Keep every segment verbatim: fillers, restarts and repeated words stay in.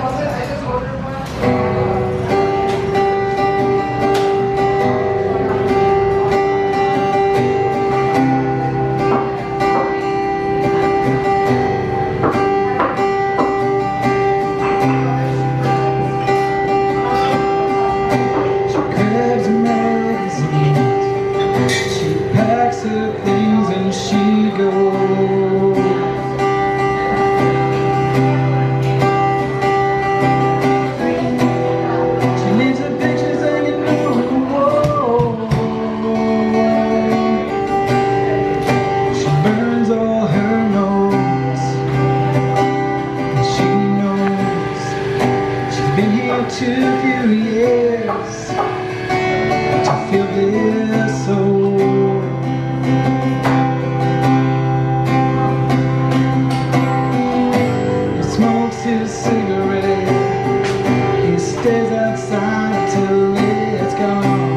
Too few years to feel this old. He smokes his cigarette, he stays outside till it's gone.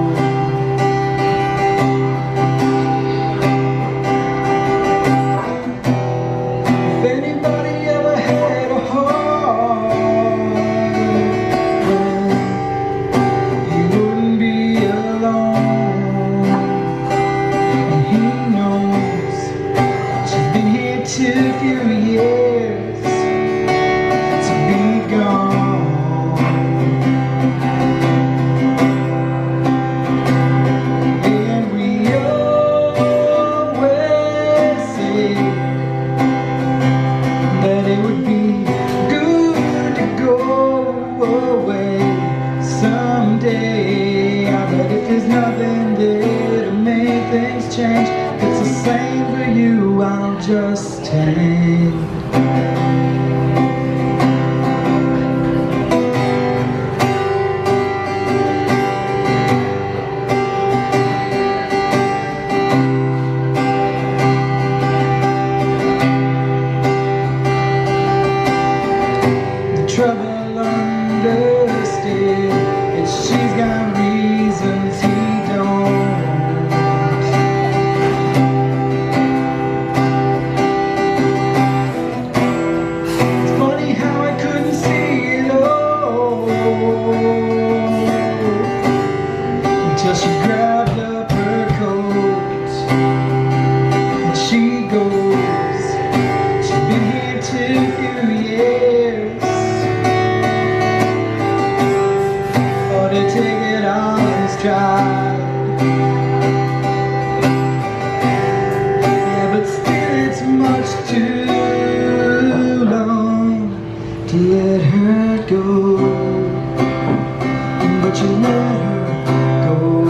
If anybody ever had a heart, too few years to be gone. And we always say that it would be good to go away someday. But if there's nothing there to make things change, it's the same for you, I'll just stand. The trouble understood is she's got reasons he don't. Until she grabbed up her coat and she goes. She's been here too few years or to take it all in stride. Yeah, but still it's much too long to let her go. But you let her go.